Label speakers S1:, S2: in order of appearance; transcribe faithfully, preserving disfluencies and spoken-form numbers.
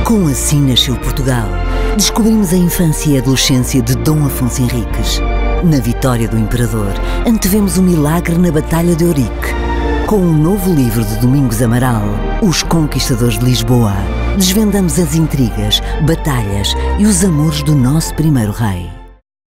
S1: Com Assim Nasceu Portugal, descobrimos a infância e a adolescência de Dom Afonso Henriques. Na vitória do Imperador, antevemos o milagre na Batalha de Ourique. Com o novo livro de Domingos Amaral, Os Conquistadores de Lisboa, desvendamos as intrigas, batalhas e os amores do nosso primeiro rei.